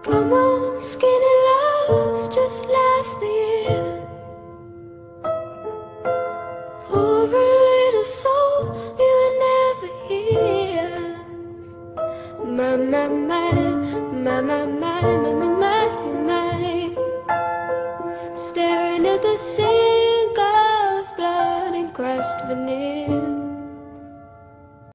Come on, skinny love, just last the year. Poor little soul, you were never here. My, my, my, my, my, my, my, my, my. Staring at the sink of blood and crushed veneer.